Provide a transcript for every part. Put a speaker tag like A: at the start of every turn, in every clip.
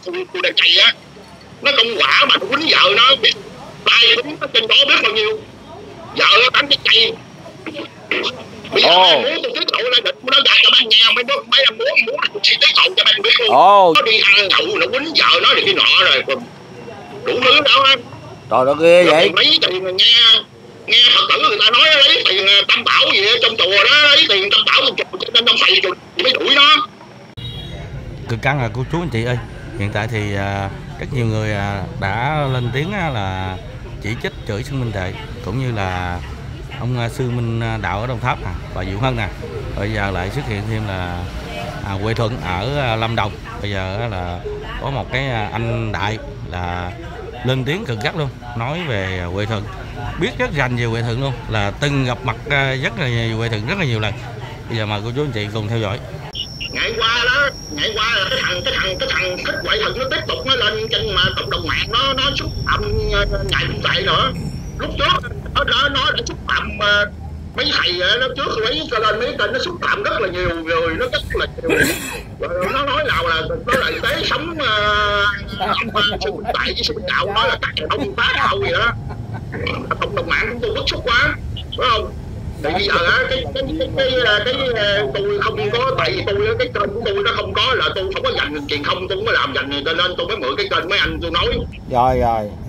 A: khu đèn cày á, nó công quả mà nó quýnh vợ nó, tay quýnh nó trên đó biết bao nhiêu, vợ nó đánh cái cây. Bây giờ muốn tôi tiết lộ là địch nó dạy cho bạn nghe, mấy em muốn chỉ tiết lộ cho bạn biết luôn. Nó đi ăn nhậu nó quýnh vợ nó thì cái nọ rồi đủ thứ đâu á.
B: Trời đất ghê vậy.
A: Mấy tiền nghe Phật tử người ta nói lấy tiền tam bảo gì trong chùa đó, lấy tiền tam bảo trong chùa nên ông thầy chùa mới đuổi nó.
B: Cực căng à cô chú anh chị ơi. Hiện tại thì rất nhiều người đã lên tiếng là chỉ trích chửi Sư Minh Tuệ cũng như là ông Sư Minh Đạo ở Đồng Tháp và Diệu Hân nè. Bây giờ lại xuất hiện thêm là Huệ Thuận ở Lâm Đồng. Bây giờ là có một cái anh Đại là lên tiếng cực gắt luôn, nói về Huệ Thuận, biết rất rành về Huệ Thuận luôn, là từng gặp mặt rất là nhiều Huệ Thuận rất là nhiều lần. Bây giờ mời cô chú anh chị cùng theo dõi.
A: Ngày qua là cái thằng thích Huệ Thuận nó tiếp tục nó lên trên mà cộng đồng mạng nó xúc phạm ngày cũng vậy nữa. Lúc trước nó đã xúc phạm mấy thầy nó trước mấy cho lên mấy kênh nó xúc phạm rất là nhiều người, nó rất là nhiều. Nó nói nào là nó là tế sống Sư Minh Tuệ với Sư Minh Đạo, nói là các ông phá đạo gì đó. Cộng đồng mạng chúng tôi bức xúc quá, phải không? Thì bây giờ á cái tôi không có, tại vì tôi cái kênh của tôi nó không có, là tôi không có dành truyền thông, tôi không có làm dành cho nên tôi mới mượn cái kênh mấy anh tôi nói.
B: Rồi.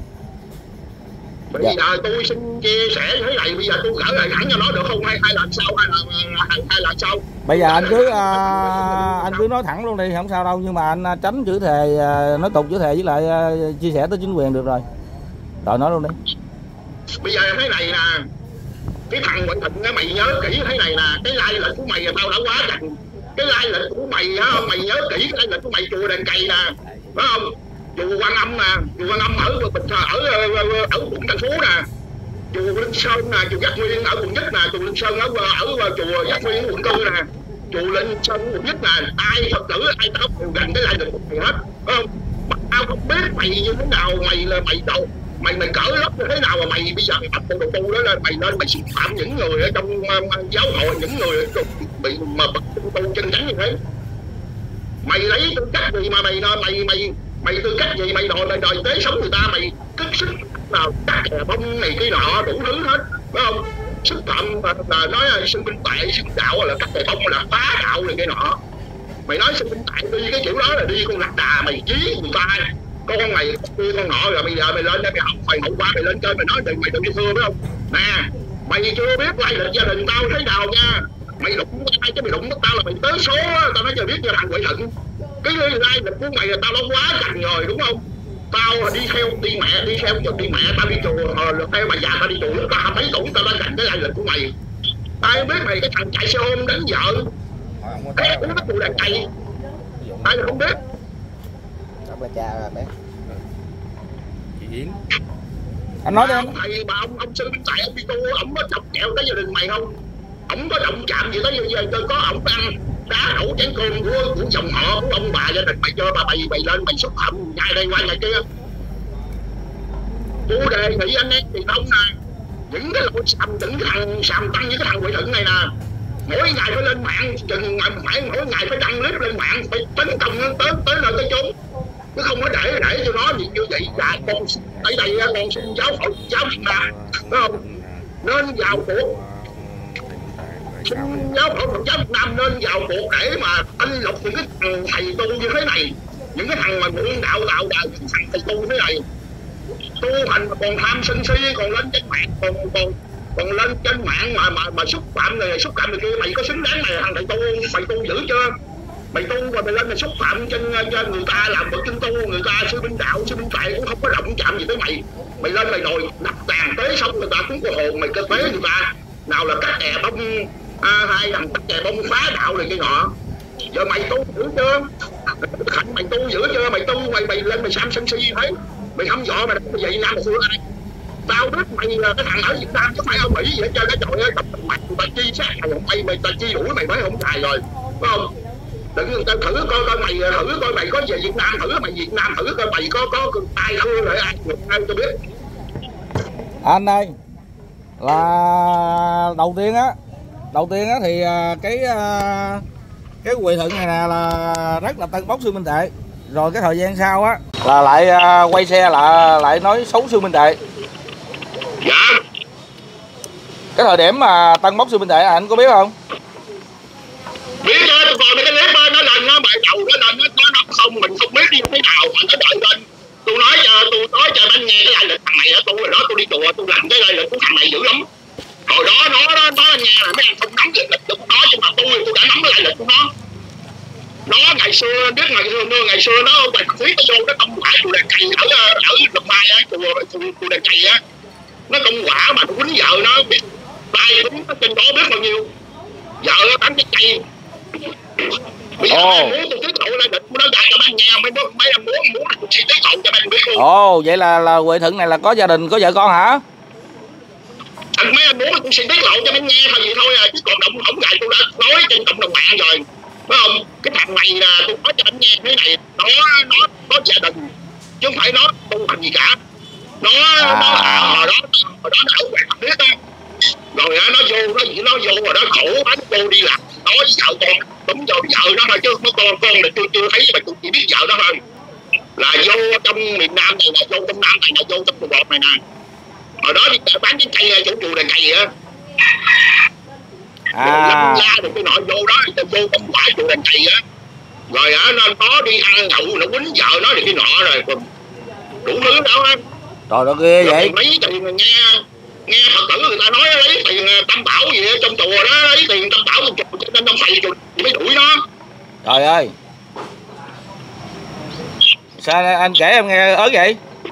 A: Bây giờ tôi xin chia sẻ như thế này, bây giờ tôi gửi lại thẳng cho nó được không, hay làm sao, hay là sao?
B: Bây giờ anh cứ nói thẳng luôn đi, không sao đâu, nhưng mà anh tránh chửi thề, nói tục chửi thề với lại chia sẻ tới chính quyền được rồi. Rồi nói luôn đi.
A: Bây giờ thế này nè, cái thằng Huệ Thuận á, mày nhớ kỹ thế này nè, cái lai lịch của mày tao đã quá dành. Cái lai lịch của mày á, mày nhớ kỹ cái lai lịch của mày, chùa Đền Cày nè, phải không? Chùa Quan Âm nè, chùa Quan Âm ở quận Thành Phố nè, chùa Linh Sơn nè, chùa Giác Nguyên ở quận Nhất nè, chùa Linh Sơn ở chùa Giác Nguyên ở quận 4 nè, chùa Linh Sơn quận Nhất nè, ai Phật tử ai tao đều gần cái lai lịch của mày hết, phải không? Mà tao không biết mày như thế nào, mày là mày đâu, mày cỡ lắm như thế nào mà mày bây giờ mày bắt đầu tu đó lên, mày lên mày xúc phạm những người ở trong giáo hội, những người bị mà bắt tu chân chánh như thế. Mày lấy tư cách gì mà mày tư cách gì mày đòi tế sống người ta, mày cất sức nào cắt kè bông này cái nọ đủ thứ hết, phải không? Xúc phạm là nói Sư Minh Tuệ, Sư Minh Đạo là cắt kè bông là phá đạo này cái nọ. Mày nói Sư Minh Tuệ đi cái kiểu đó là đi con lạc đà, mày dí người ta, con này con nọ, rồi bây giờ mày lên đây mày học mày hậu qua mày lên chơi mày nói đừng, mày đừng đi thưa, phải không? Nè, mày chưa biết lai lịch gia đình tao thế nào nha. Mày đụng ai chứ mày đụng tao là mày tới số á, tao nói cho biết cho thằng Huệ Thuận. Cái lai lịch của mày là tao đã quá chành rồi đúng không? Tao đi theo mẹ tao đi chùa, theo bà già tao đi chùa lúc tao 20 mấy tuổi, tao đã dành cái lai lịch của mày. Ai biết mày cái thằng chạy xe ôm đánh vợ, cái uống nó tụi đàn cày, ai mà không biết.
C: Bà cha rồi bé.
B: Chị Yến. Anh nói đi anh.
A: Thầy mà ông Sư Minh Tuệ ông đi tu, ông có chọc kẹo tới gia đình mày không? Ông có động chạm gì tới giờ có ông ăn đá đổ chén cơm của dòng họ của ông bà gia đình mày, cho bà mày lên mày xúc phạm ngày đây qua ngày kia. Tôi đề nghị anh em thì không nè, những cái loại sàm tăng với cái thằng Huệ Thuận này nè, mỗi ngày phải lên mạng, chừng phải mỗi ngày phải đăng clip lên mạng, phải tấn công nó tới nơi tới chốn, chứ không có để cho nó như vậy. Và con ở đây con xin giáo Việt Nam, phải không? Nên vào cuộc, xin giáo Phật giáo Việt Nam nên vào cuộc để mà thanh lọc những cái thằng thầy tu như thế này, những cái thằng mà mượn đạo những thằng thầy tu như thế này, tu hành mà còn tham sân si, còn lên trên mạng còn lên trên mạng mà xúc phạm người kia. Mày có xứng đáng mày thằng thầy tu, mày tu dữ chưa? Mày tu rồi mày lên mày xúc phạm cho người ta làm bậc chân tu, người ta Sư Minh Đạo, Sư Minh Tuệ cũng không có động chạm gì tới mày. Mày lên mày đòi đặt đàn tế xong người ta cũng có hồn, mày cơ tế người ta, nào là cắt kè bông hai thằng cắt kè bông phá đạo này cái nọ. Giờ mày tu dữ chưa? Khánh mày tu dữ chưa? Mày tu mày lên mày sam sân si thấy, mày không dọ mày vậy Nam xưa ai? Tao biết mày là cái thằng ở Việt Nam chứ phải ở Mỹ vậy chơi cái trội tập mặt người ta chi sát mày ta chi đuổi mày mới không xài rồi, phải không? Đừng tao thử coi mày thử coi mày có về Việt Nam thử, mày Việt Nam thử coi mày có ai thưa lại ai cho biết.
B: Anh ơi, là đầu tiên á thì cái Huệ Thuận này nè là rất là tân bốc Sư Minh Tuệ, Rồi cái thời gian sau á là lại quay xe lại nói xấu Sư Minh Tệ.
A: Dạ.
B: Cái thời điểm mà Tân bóc Sư Minh Tệ anh có biết không?
A: Biết chứ, tôi coi mấy cái clip nó lên nó bài đầu nó lên nó không, mình không biết đi thế nào mà nó đợi lên. Tôi nói cho anh nghe cái lai lịch thằng này á, tôi rồi đó tôi đi chùa tôi làm cái lai lịch của thằng này dữ lắm. Hồi đó nó nghe là mấy anh không nắm được lịch của nó, nhưng mà tôi đã nắm cái lai lịch của nó. Nó ngày xưa biết ngày xưa nó quậy phí nó vô nó công quả chùa Đèn Cày ở Đồng Mai á, chùa Đèn Cày á, nó công quả mà nó quýnh vợ nó biết tay quýnh trên đó biết bao nhiêu, vợ nó bán cái cây. Bây giờ muốn tôi tiết lộ lên lịch nó ra cho bạn nghe, mấy em muốn tôi sẽ tiết lộ cho bạn biết luôn.
B: Ồ, vậy là Huệ Thuận này là có gia đình có vợ con hả?
A: Mấy em muốn tôi sẽ tiết lộ cho bạn nghe thôi vậy thôi à, chứ còn không gài tôi đã nói trên cộng đồng mạng rồi. Phải không? Cái thằng này là tôi nói cho anh nghe thế này, nó có gia đình chứ không phải nó tu hành gì cả. Nó hồi đó nó ở ngoài mặt biết á, rồi nó vô rồi đó khổ quá, nó vô đi làm nói với vợ con đúng vô vợ nó thôi, chứ nó con là tôi chưa thấy, mà tôi chỉ biết vợ nó thôi, là vô trong miền Nam này, là vô trong Nam này, là vô trong Sài Gòn này nè. Hồi đó đi bán cái cây chỗ chùa Đèn Cày á, lâm la rồi cái nọ vô đó, vô trong quả chùa Đèn Cày á, rồi nó đi ăn nhậu nó quýnh vợ nó thì cái nọ rồi đủ thứ đó á.
B: Trời đó ghê vậy.
A: Mấy tiền nghe Phật tử người ta nói lấy tiền Tam Bảo gì đó, trong chùa đó lấy tiền Tam Bảo trong chùa cho nên ông thầy chùa mới đuổi nó.
B: Trời ơi, sao anh kể em nghe ớn vậy?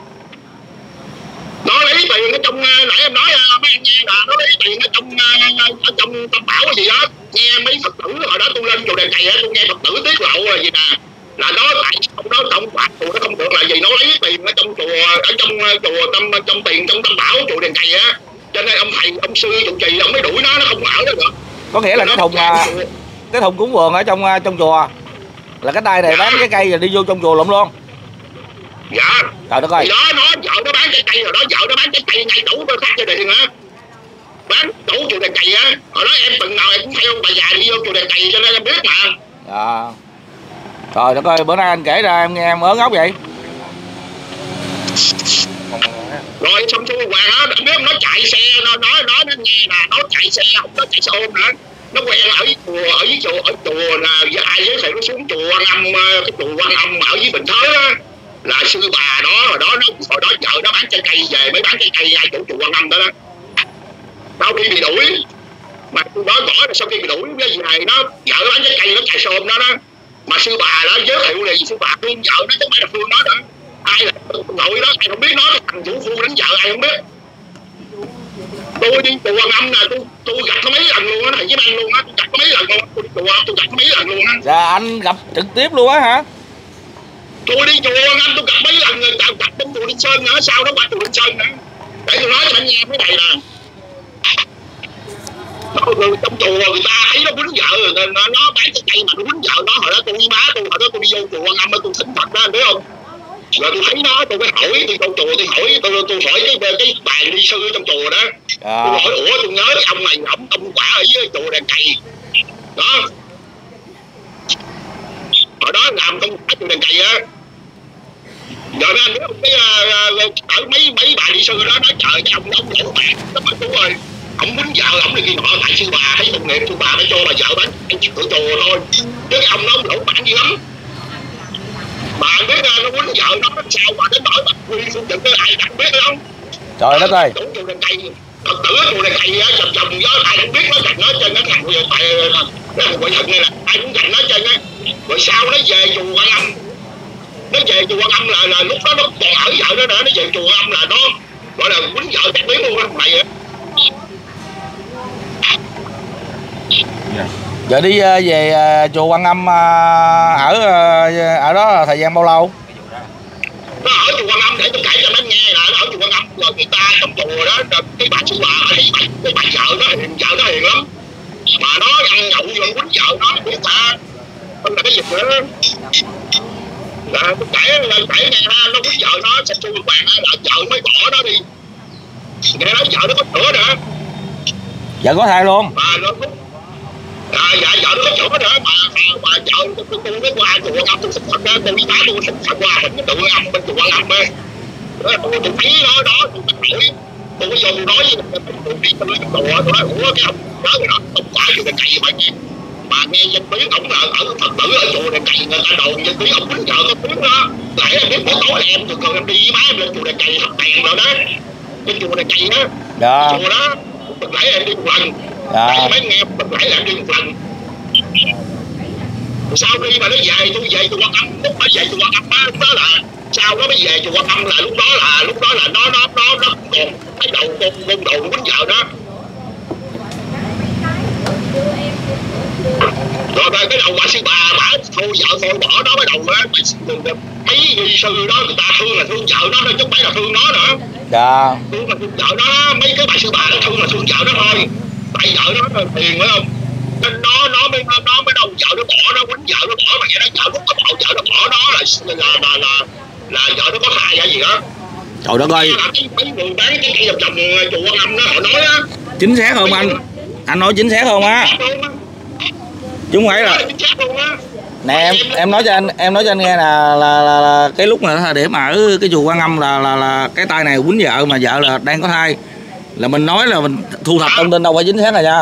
A: Nó lấy tiền ở trong, nãy em nói mấy anh nghe là nó lấy tiền ở trong Tam Bảo gì đó. Nghe mấy Phật tử hồi đó tôi lên chùa Đèn Cày á, tôi nghe Phật tử tiết lộ là gì nè, là nó tại sao nó trong Phật chùa nó không được là gì, nó lấy tiền ở trong chùa, ở trong chùa trong tiền trong Tam Bảo chùa Đèn Cày á, cho nên ông thầy ông sư trụ trì ông mới đuổi nó không ở đó nữa.
B: Có nghĩa là cái thùng cúng vườn ở trong chùa là cái tay này bán cái cây rồi đi vô trong chùa lụm luôn.
A: Dạ.
B: Trời đất ơi.
A: Thì đó vợ nó bán trái cây, rồi đó vợ nó bán trái cây ngay đủ khác gia đình hả, bán đủ chùa Đèn Cày á. Hồi đó em từng nào em cũng theo bà già đi vô chùa Đèn Cày cho nên em biết mà.
B: Dạ. Trời đất ơi, bữa nay anh kể ra em nghe em ớn ốc vậy.
A: Rồi xong xuôi Hoàng á, biết không, nó chạy xe, nó nghe là nó chạy xe, không nó chạy xe ôm nữa. Nó quen ở chùa là ai giới thiệu nó xuống chùa Quan Âm, cái chùa Quan Âm ở dưới Bình Thới á, là sư bà đó, hồi đó vợ nó bán trái cây về mới bán trái cây ngay chỗ chùa Quan Âm đó đó. Sau khi bị đuổi, mà tôi nói rõ là sau khi bị đuổi cái gì này nó vợ nó bán trái cây nó chạy xe ôm đó đó, mà sư bà đó giới thiệu là gì sư bà Phương vợ nó chứ không phải là Phương đó nữa. Ai là nội đó ai không biết, nó cái thằng chủ phu đánh vợ ai không biết. Tôi đi chùa Quan Âm nè, tôi gặp nó mấy lần luôn á, thầy với anh luôn á, tôi gặp nó mấy lần luôn, tôi gặp nó mấy lần luôn á.
B: Dạ anh gặp trực tiếp luôn á hả?
A: Tôi đi chùa Quan Âm tôi gặp mấy lần rồi, gặp trong chùa Linh Sơn nữa, sau đó qua chùa Linh Sơn nữa. Để tôi nói cho anh nghe cái này nè. Trong chùa người ta thấy nó quýnh vợ rồi, nó bán cái cây mà nó quýnh vợ nó. Hồi đó tôi với má tôi, hồi đó tôi đi vô chùa Quan Âm tôi thỉnh Phật đó, anh biết không? Rồi tôi thấy nó, tôi mới hỏi, tôi trong chùa tôi hỏi cái bà đi sư trong chùa đó. Tôi hỏi ủa tôi nhớ cái ông này ổng công quả ở dưới chùa Đèn Cày đó. Hồi đó làm công quả chùa Đèn Cày á. Rồi anh biết không, cái ở mấy bà đi sư đó nói trời cái ông lỗ bạc lắm mà chú ơi, ổng quýnh vợ ổng là kia nọ, tại sư bà thấy công nghiệp sư bà mới cho bà vợ bán ăn cửa chùa thôi, chứ cái ông nó lỗ bạc dữ lắm. Mà anh biết nó quýnh vợ nó sao mà đến nỗi mà quy phương dựng cái ai chẳng biết không.
B: Trời đất ơi.
A: Chùa Đèn Cày, Phật tử chùa Đèn Cày vòng gió ai cũng biết nó giành nó trên cái thằng Huệ Thuận này là ai cũng giành nó trên á. Rồi sau nó về chùa Quan Âm, nó về chùa Quan Âm là lúc đó nó còn ở vợ đó nữa, nó về chùa Quan Âm là nó gọi là quýnh vợ đặc biệt luôn thằng này á.
B: Giờ đi về chùa Quan Âm ở đó thời gian bao lâu?
A: Nó ở chùa Quan Âm để tôi kể cho nó nghe là nó ở chùa Quan Âm rồi người ta trong chùa đó, cái bà sư bà cái bà vợ nó hiền lắm, mà nó ăn nhậu rồi quýnh vợ nó biết ta không là cái gì nữa. Là tôi kể nghe ha, nó quýnh vợ nó sạch xuôi hoàng là vợ mới bỏ nó đi, nghe nói vợ nó có sữa nữa.
B: Vợ có thai luôn.
A: Mà nó Dạ vợ nó có chỗ nữa mà vợ tôi mới qua chùa Ngâm tôi sinh Phật á, tôi tá tôi sinh Phật qua mình cái tượng Ngâm bên chùa Ngâm á. Tôi thấy nó đó tôi hỏi tôi có vô nói với tôi đi tôi nói tôi nói ủa cái ông đó rồi đó ông quả chùa Đền Cày mà nghe danh tiếng ổng là ở Phật tử ở chùa Đền Cày người ta đồn danh tiếng ông quýnh vợ có tiếng đó. Lại em biết buổi tối em từ em đi với má em lên chùa Đền Cày thắp đèn rồi đó. Trên chùa Đền Cày á.
C: Dạ.
A: Chùa đó tuần lễ em đi một lần.
C: Dạ.
A: Mấy nghe tuần lễ em đi một lần. Sau khi mà nó về tôi về chùa Quan Âm, lúc mà về chùa Quan Âm lúc đó là sau đó mới về chùa Quan Âm là lúc đó là nó còn cái đầu con đồ quýnh vợ đó. Rồi cái đầu bà sư bà thôi vợ thôi bỏ đó mới đầu á mấy người sư đó người ta thương là thương vợ đó chứ không phải là thương nó nữa.
C: Dạ.
A: Thương là thương vợ đó, mấy cái bà sư bà nó thương là thương vợ đó thôi. Tại vợ nó tiền phải không? Nên nó mới đâu vợ nó bỏ nó quýnh vợ nó bỏ mà vậy đó, vợ lúc có bỏ vợ nó bỏ đó là vợ nó có thai hay gì đó.
C: Trời đất ơi.
A: Mấy người bán cái cây vòng chùa Quan Âm đó họ nói á.
C: Chính xác không anh? Anh nói chính xác không á? Chứ không phải là nè em nói cho anh nghe là cái lúc mà để mà ở cái chùa Quan Âm là cái tay này quýnh vợ mà vợ là đang có thai, là mình nói là mình thu thập thông tin đâu phải chính xác rồi nha.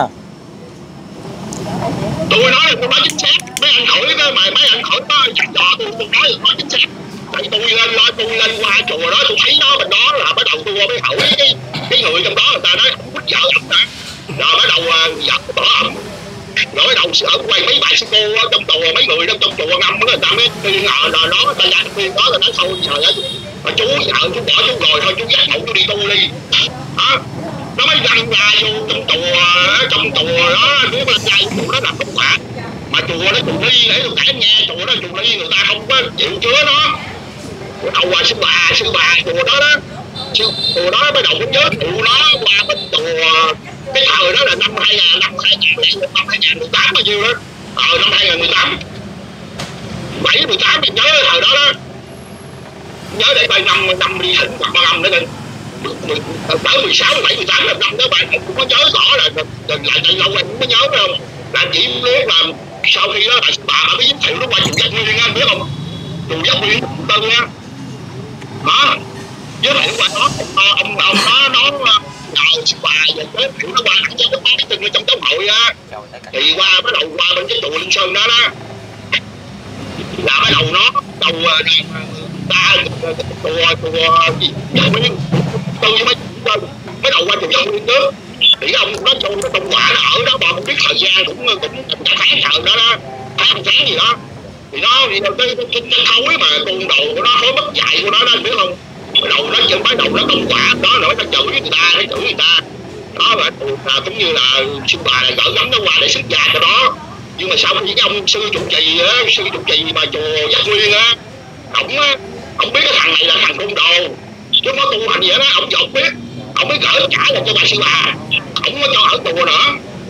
A: Tôi nói là tôi nói chính xác, mấy anh khỏi đó mà mấy anh khỏi đó dặn dò tôi nói là nói chính xác. Tại tôi lên qua chùa đó tôi thấy nó bên đó là bắt đầu tôi mới hỏi cái người trong đó người ta nói quýnh vợ ổng đã, rồi bắt đầu giật bỏ ổng. Rồi bắt đầu ở quay mấy bà sư cô trong chùa mấy người trong chùa Ngâm người ta mới nghi ngờ là nó người ta dạy khuyên đó là nói thôi trời ơi mà chú vợ chú bỏ chú rồi thôi chú dắt hậu chú đi tu đi hả. Nó mới răng ra vô trong chùa đó nếu mà ra chùa đó là không phải mà chùa đó chùa Ly để tôi kể nghe chùa đó chùa Ly người ta không có chịu chứa nó. Đầu sư bà chùa đó chùa đó bắt đầu cũng giới thiệu nó qua bên chùa cái thời đó là năm 2018 bao nhiêu đó năm 2018 7-18 mình nhớ thời đó đó nhớ để bài năm đi thỉnh Phật Quan Âm nữa đừng tới 16, 17, 18 năm đó bạn cũng có nhớ rõ là lại lâu em cũng có nhớ phải không là chỉ biết là sau khi đó bà mới giới thiệu nó qua chùa Giác Nguyên anh biết không chùa Giác Nguyên Tân á đó giới thiệu qua đó ông nó nhờ sư bà và giới thiệu nó qua cho nó có cái chân ở trong giáo hội á thì bắt đầu qua bên cái chùa Linh Sơn đó là bắt đầu nó đầu ta chùa Giác Nguyên tôi với mới đầu qua chùa Giác Nguyên trước thì ông nó cho nó công quả nó ở đó bọn không biết thời gian cũng cả tháng trời đó tháng gì đó thì nó thì cái thối mà con đầu của nó thối mất dạy của nó biết không đầu nó chân bắt đầu nó công quả đó rồi nó chửi người ta đó là cũng như là sư bà là gỡ gắm nó qua để xuất gia cho đó. Nhưng mà sau khi cái ông sư trụ trì mà chùa Giác Nguyên á ông biết cái thằng này là thằng côn đồ chứ không có tu hành gì đó ông chột biết ông mới gỡ trả lại cho bà sư bà ông có cho ở chùa nữa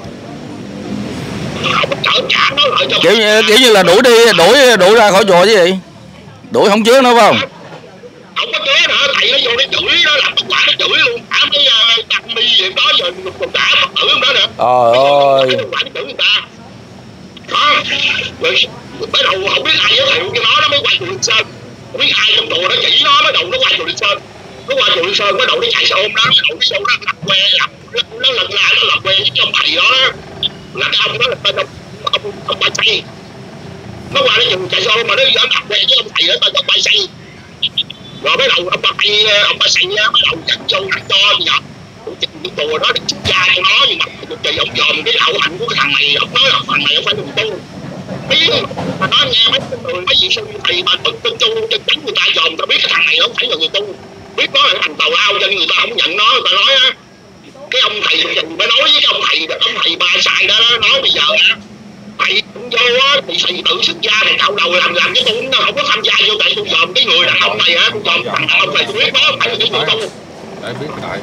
A: ông gỡ trả nó lại cho
C: kiểu như là đuổi ra khỏi chùa chứ gì đuổi không chứa nữa phải không
A: không có chứa nữa thầy nó vô nó chửi nó làm quả nó chửi luôn cả mấy tăng mi gì đó giờ còn cả Phật tử không đó nữa
C: trời ơi
A: quả nó chửi người ta đó rồi bắt đầu không biết ai giới thiệu cho nó mới qua chùa Linh Sơn không biết ai trong chùa nó chỉ nó bắt đầu nó qua chùa Linh Sơn bắt đầu nó chạy xe ôm đó bắt đầu cái xe ôm nó lập que nó lần là nó lập que với cái ông thầy đó là cái ông đó là tên ông Ba Say nó qua nó dùng chạy xe ôm mà nó lập que với ông thầy đó tên ông Ba Say rồi bắt đầu ông Ba Say bắt đầu dắt cho gì đó cái chùa đó để xuất gia cho nó nhưng mà kỳ ông dòm cái đạo hạnh của cái thằng này ông nói là thằng này ông phải đừng tu mà nó nghe mấy vị sư thầy mà tự tu chân chánh người ta dòm ta biết cái thằng này không phải là người tu biết nó là thằng tào lao cho người ta không nhận nó người ta nói á cái ông thầy mới nói với cái ông thầy Ba Say đó nói bây giờ á thầy cũng vô á thì thầy tự xuất gia thầy cạo đầu làm cái tôi không có tham gia vô tại tôi dòm cái người đàn ông này á tôi dòm thằng đàn ông này tôi biết nó phải là cái người tu
B: để biết lại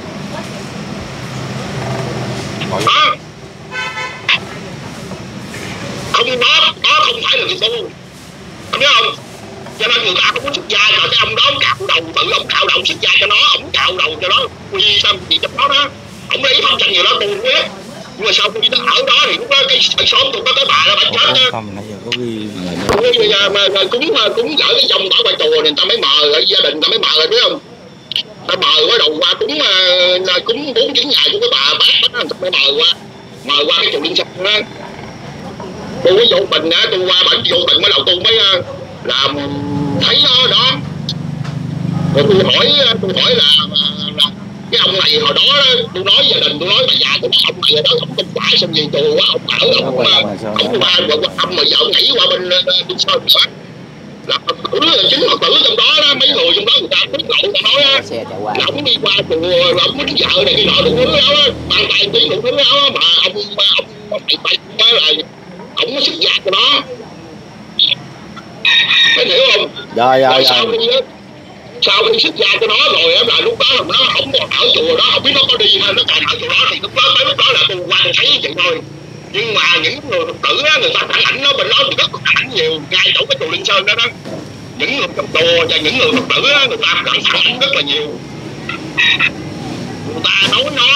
A: đó không nó không phải là người tu em biết không cho nên người ta không có xuất gia rồi cái ông đó cạo đầu tự ông cạo đầu xuất gia cho nó ổng cạo đầu cho nó quy tâm gì cho nó đó ổng lấy pháp danh gì đó tu biết nhưng mà mà sau khi nó ở đó thì lúc đó cái xóm tôi có cái bà đó bà chết đó.
C: Không, nãy giờ có ghi
A: Bây giờ mà cúng gỡ cái dòng bảo qua chùa thì người ta mới mời, ở gia đình người ta mới mời rồi, biết không? Ta mời qua đầu qua cúng 4-9 ngày của cái bà bác đó, mới mời qua cái chùa Linh Sơn đó. Tôi có vô tình á, tôi qua bệnh vô tình mới đầu tôi mới làm thấy nó đó. Rồi tôi hỏi là cái ông này hồi đó tôi nói gia đình, tôi nói bà già của ông này đó, ông không phải xong về chùa quá, ông ở ông qua ông mà giờ ông nhảy qua bên Sơn nữa, là Phật tử, chính Phật tử trong đó, mấy người trong đó người ta biết lộn, người ta nói á là ông đi qua chùa là ông muốn vợ này cái nọ đủ thứ đó, bàn tay tí đủ thứ đó, mà ông phải là ông có sức giặc của nó, phải hiểu không?
C: Rồi
A: sau khi xuất gia cho nó rồi là lúc đó nó không còn ở chùa đó, không biết nó có đi hay nó còn ở chùa đó, thì lúc đó là tôi quan thấy vậy thôi. Nhưng mà những người Phật tử á, người ta phản ảnh nó bên đó thì rất là phản ảnh nhiều, ngay chỗ cái chùa Linh Sơn đó đó, những người trong chùa và những người Phật tử á, người ta phản ảnh rất là nhiều. Người ta nói nó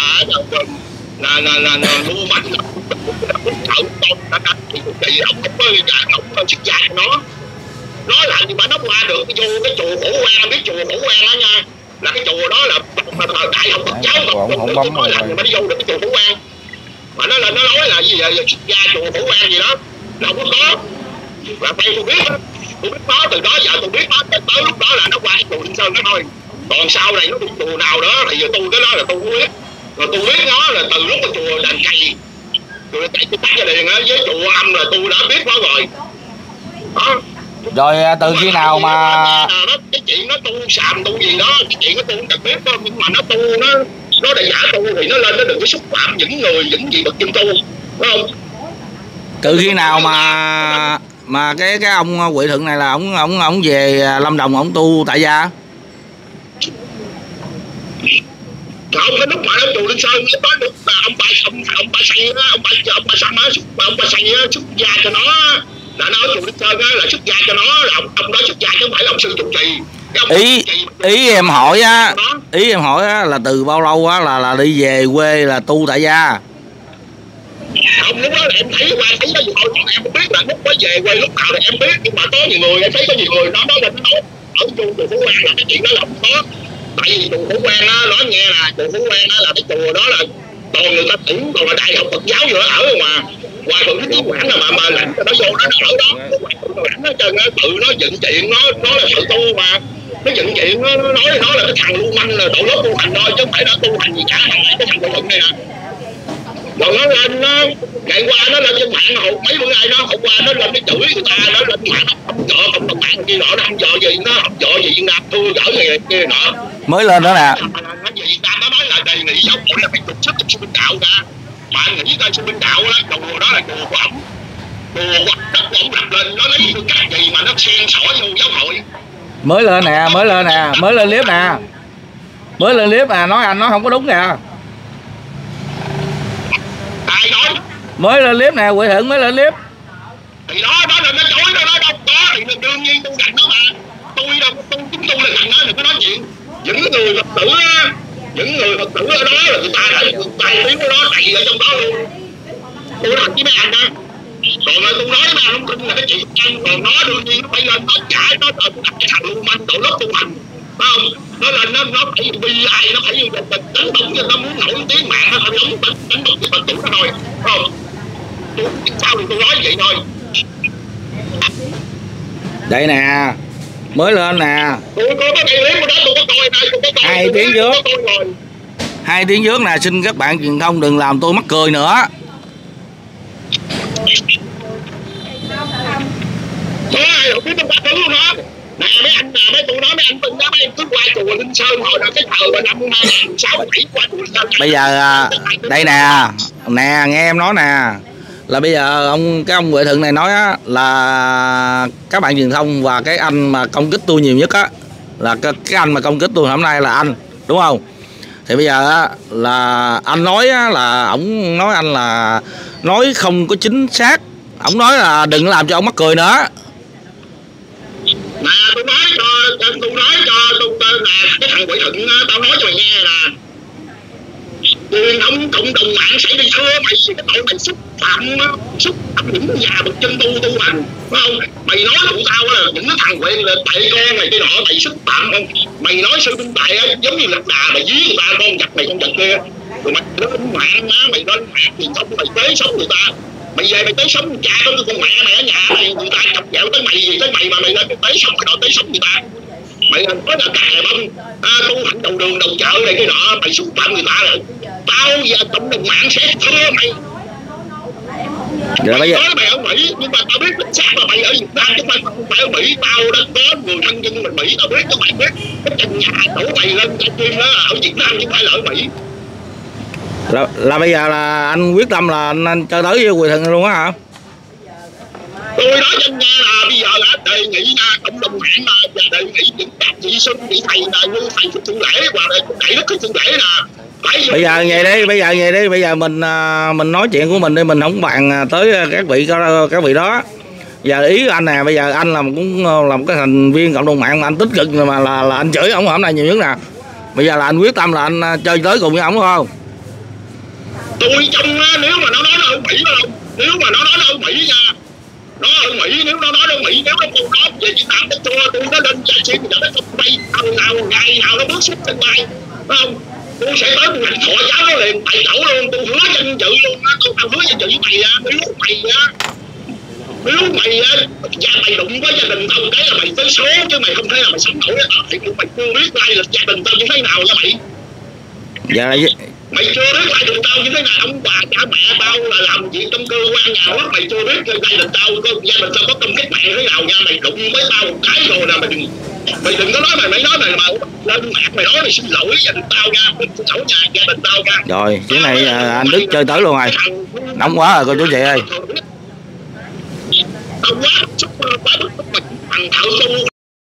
A: là lưu manh, sợ con thì chị ông không có xuất gia cho nó là gì mà nó qua được vô cái chùa Phổ Quang, biết chùa Phổ Quang đó nha, là cái chùa đó là đại học Phật giáo mà nói là mà đi vô được cái chùa Phổ Quang, mà nó nói là gì vậy, xuất gia chùa Phổ Quang gì đó là không có, là theo tôi biết nó từ đó giờ tôi biết nó tới lúc đó là nó qua cái chùa Linh Sơn đó thôi, còn sau này nó đi chùa nào đó thì giờ tôi cái đó là tôi không biết, rồi tôi biết nó là từ lúc cái chùa Đền Cày rồi tại tôi tắt ra liền á, với chùa Âm là tôi đã biết nó rồi đó.
C: Rồi từ khi nào mà
A: cái chuyện nó tu sàm tu gì đó, cái chuyện nó tu không cần biết đâu, nhưng mà nó tu nó đã giả tu thì nó lên nó đừng có xúc phạm những gì bậc chân tu, phải không?
C: từ khi nào mà cái ông Huệ Thuận này là ông về Lâm Đồng ông tu tại gia?
A: Không, cái lúc mà ở chùa Linh Sơn nó lúc là ông ba xanh xuất gia cho nó, là nó ở chùa Linh Sơn á, là xuất gia cho nó, là ông đó xuất gia chứ không phải là ông sư trụ trì.
C: Ý em hỏi á, là từ bao lâu á là đi về quê là tu tại gia?
A: Không, lúc đó là em thấy qua thấy nó gì thôi, em không biết là lúc có về quê lúc nào thì em biết, nhưng mà có nhiều người em thấy có nhiều người nó nói là nó nói ở chùa Phổ Quang là cái chuyện đó là không có, tại vì chùa Phổ Quang á, nói nghe là chùa Phổ Quang á là cái chùa đó là toàn người ta tưởng còn là đại học Phật giáo vừa ở mà Hòa Thượng Thích Chí Quảng là mà lãnh cho nó vô đó nó ở đó, lãnh nó chân tự nó dựng chuyện nó là sự tu mà nó dựng chuyện nó nói là cái thằng lưu manh là tội lỗi tu hành thôi chứ không phải đã tu hành gì cả, cái thằng Huệ Thuận này nè. Rồi nó lên nó ngày qua nó lên trên mạng hụt mấy bữa nay nó hôm qua nó lên cái chửi người ta, nó lên mạng nó không vợ không đồng bạn kia nọ, nó không vợ gì, nó không vợ gì Việt Nam thưa gỡ người kia nọ
C: mới lên đó nè.
A: Việt Nam nó nói là đề nghị giáo hội là phải trục xuất trong sư minh đạo ra, mà anh nghĩ coi sư minh đạo đó chùa đó là chùa của ổng, chùa của đất của ổng lập lên, nó lấy cái cách gì mà nó xen sỏi vô giáo hội.
C: Mới lên clip nè, nói anh nói không có đúng kìa.
A: Ai nói?
C: Mới lên clip nè, Huệ Thuận mới lên clip.
A: Thì đó là nó chối nó đâu có, thì đương nhiên tôi gạch nó mà. Chúng tôi là gạch nó, đừng có nói chuyện. Những người Phật tử ở đó là người ta là tài tiếng của nó đầy ở trong đó luôn. Tôi nói với mấy anh đó. Còn là tôi nói mà không tin là cái chuyện ăn, còn nó đương nhiên nó phải lên nó trả nó đặt cái thằng lưu manh tội lớp tu hành, phải không? Nó lên nó phải bi ai, nó phải đánh bóng cho nó muốn nổi tiếng mạng, nó phải đánh bóng cho Phật tử nó thôi, phải không? Sao thì tôi nói vậy thôi.
C: Đây nè, mới lên nè.
A: Tôi có cái clip của đó, tôi có coi đây, tôi có coi.
C: 2 tiếng trước. 2 tiếng trước nè, xin các bạn truyền thông đừng làm tôi mắc cười nữa.
A: Thôi, không biết tôi bắt thứ luôn đó. Nè mấy anh tôi nói mấy anh từng đó, mấy anh cứ qua chùa Linh Sơn hồi đó cái thời mà năm 2006 qua chùa Linh Sơn.
C: Bây giờ đây nè, nghe em nói nè, là bây giờ cái ông Huệ Thuận này nói á, là các bạn truyền thông và cái anh mà công kích tôi nhiều nhất á, là cái anh mà công kích tôi hôm nay là anh, đúng không? Thì bây giờ á, là anh nói á, là ổng nói anh là nói không có chính xác, ổng nói là đừng làm cho ông mắc cười nữa.
A: Nè tôi nói cho nè, cái thằng Huệ Thuận tao nói cho mày nghe là truyền thông cộng đồng mạng sẽ đi thưa, mày cái tội mày xúc phạm những nhà bậc chân tu hành, phải không? Mày nói tụi tao là những cái thằng quyền là tệ con này cái nọ, mày xúc phạm không? Mày nói sư minh tài á giống như lạc đà mày dí người ta con vật này con vật kia, rồi mày lên mạng á, mày lên mạng thì xong mày tế sống người ta, mày về mày tế sống cha con mẹ mày ở nhà mày, người ta chọc ghẹo tới mày gì tới mày mà mày lên tế sống cái nọ tế sống người ta, mày nói là cà bông tu hành đầu đường đầu chợ này cái nọ, mày xúc phạm người ta rồi tao giờ cộng đồng mạng sẽ thưa mày.
C: Rồi bây giờ
A: mày ở Mỹ nhưng mà tao biết chính xác là mày ở Việt Nam chứ không phải ở Mỹ. Tao đã có người thân nhân mình Mỹ, tao biết các bạn biết cái căn nhà đổ mày lên cái phim đó ở Việt Nam chứ không phải là ở Mỹ.
C: là bây giờ là anh quyết tâm là anh chơi tới với Quỳ Thần luôn á hả?
A: Tôi nói cho anh nghe là bây giờ là đề nghị cộng đồng mạng là đề nghị những các vị sư vị thầy là như thầy Thích Phương Lễ và thầy Đức Thích Phương Lễ là
C: bây giờ vậy đi, bây giờ mình nói chuyện của mình đi, mình không bàn tới các vị đó. Giờ ý của anh nè, bây giờ anh cũng là một cái thành viên cộng đồng mạng mà anh tích cực mà là anh chửi ổng hôm nay nhiều nhất nè. Bây giờ là anh quyết tâm là anh chơi tới cùng với ổng không?
A: Tôi trong nếu mà nó nói nó ở Mỹ không, nếu mà nó nói nó ở Mỹ nha, nó ở Mỹ, nếu nó nói ở Mỹ, nếu nó không nói về Việt Nam nó cho tôi nó lên chạy xuyên cho nó không bay thằng nào ngày nào nó bước xuống sân bay, phải không? Tôi sẽ tới một ngành thọ giáo nó liền tại chỗ luôn, tôi hứa danh dự luôn á, tôi hứa danh dự với mày á, nếu mày gia mày đụng với gia đình tao cái là mày tới số chứ mày không thể là mày sống nổi á, thì mày chưa biết lai lịch gia đình tao như thế nào nha mày.
C: Dạ là
A: mày chưa biết lai lịch tao như thế nào, ông bà cha mẹ tao là làm việc trong cơ quan nhà nước, mày chưa biết lai lịch tao gia đình tao có công cách mạng thế nào nha. Mày đụng với tao một cái rồi là mày đừng có nói mày nói mày mà lên mạng mày nói mày xin lỗi gia đình tao nha, xin lỗi gia đình tao nha.
C: Rồi cái này anh Đức chơi tới luôn rồi, nóng quá rồi cô chú chị ơi.
A: Không quá xúc quá bức thằng thạo tu